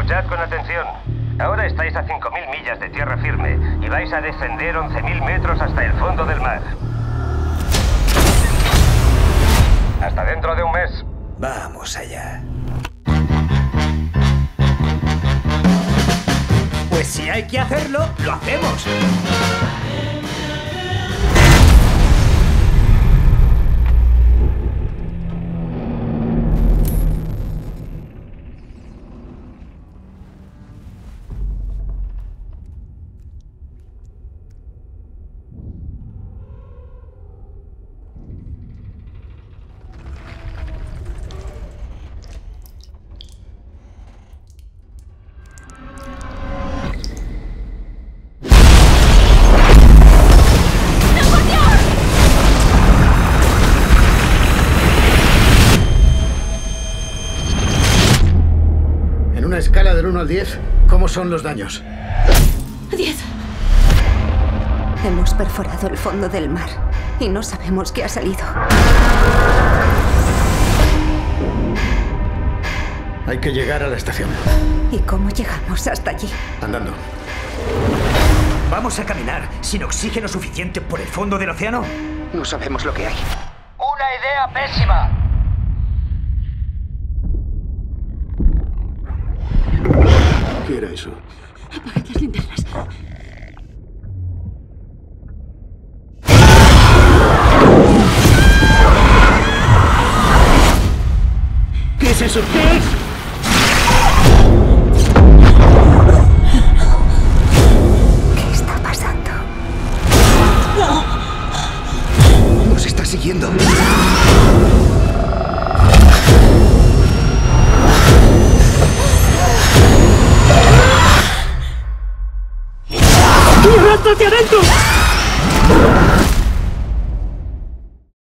Escuchad con atención. Ahora estáis a 5.000 millas de tierra firme y vais a descender 11.000 metros hasta el fondo del mar. Hasta dentro de un mes. Vamos allá. Pues si hay que hacerlo, lo hacemos. En una escala del 1 al 10, ¿cómo son los daños? 10. Hemos perforado el fondo del mar y no sabemos qué ha salido. Hay que llegar a la estación. ¿Y cómo llegamos hasta allí? Andando. Vamos a caminar sin oxígeno suficiente por el fondo del océano. No sabemos lo que hay. ¡Una idea pésima! ¿Qué era eso? Apaga las linternas. ¿Qué es eso? ¿Qué es? ¿Qué está pasando? Nos está siguiendo. ¡Hacia adentro!